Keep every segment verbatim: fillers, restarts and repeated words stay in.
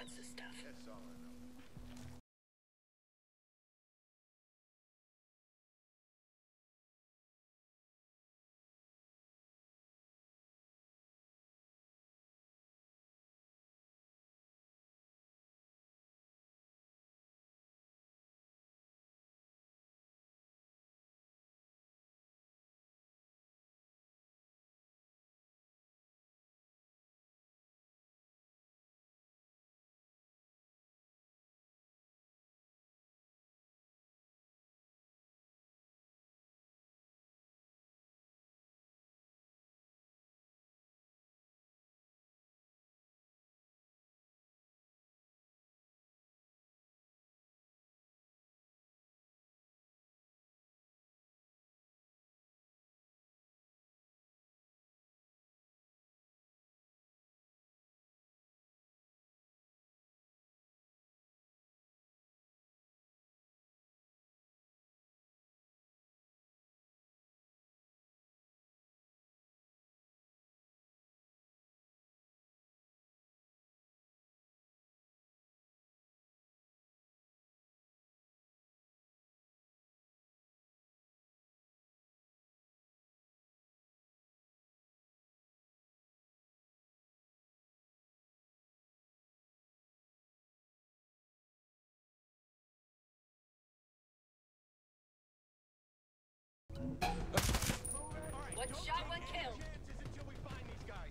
wants this stuff. That's all I know. One shot, one kill. Until we find these guys.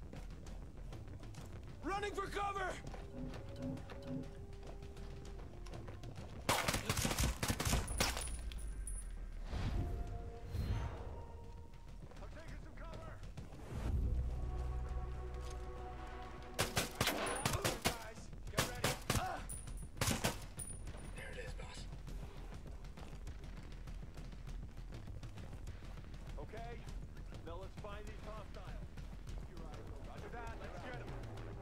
Running for cover! I'm taking some cover. Guys, get ready. Ah! There it is, boss. Okay, now let's find these hostiles. Roger that, let's get them.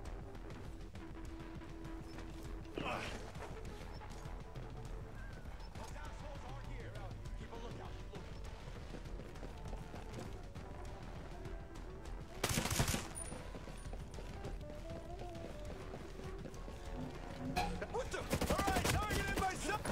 Those assholes are here. Keep a lookout. What the? All right, targeted myself.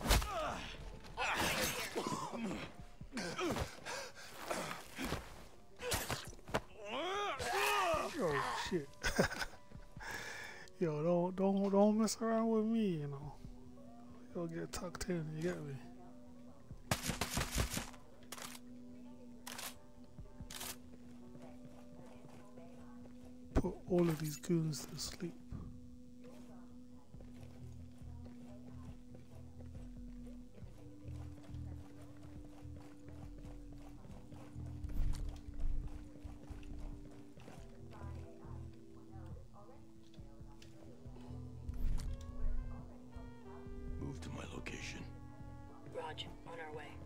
Oh shit. Yo, don't don't don't mess around with me, you know. You'll get tucked in, you get me? Put all of these goons to sleep. Move to my location. Raj, on our way.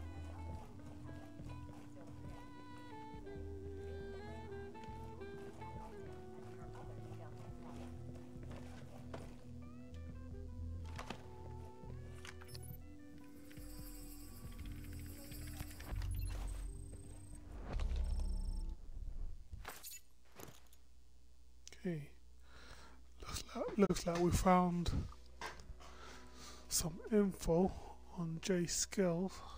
Okay. Looks like looks like we found some info on Jay Skills.